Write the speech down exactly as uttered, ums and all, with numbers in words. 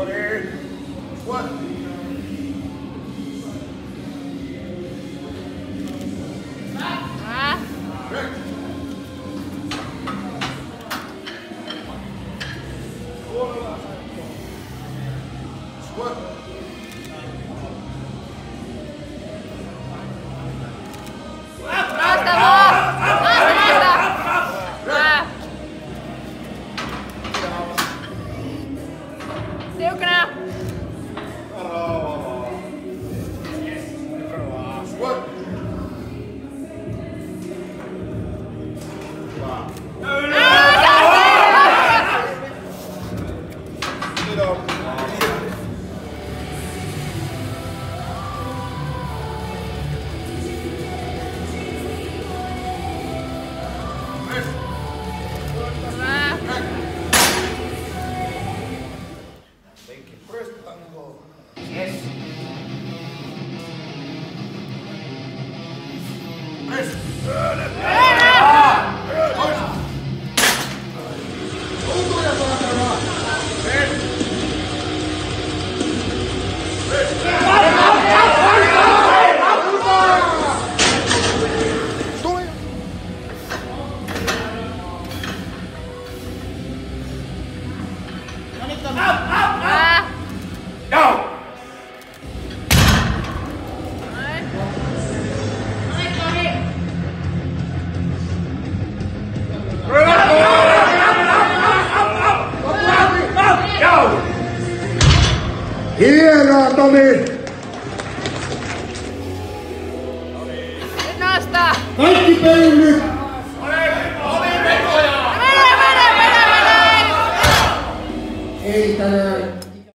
Noniin. Squat. Ah. Break. Squat. Nosta vaan! Nosta, nosta! Ah. Tiukana! Squat. Sit up. Ah. Benki press tango. Yes. Press. Ah. Go! Go! Hienoa, Tomi! Nosta! Kaikki peillit! Mene, mene, mene, mene! Ei tänään.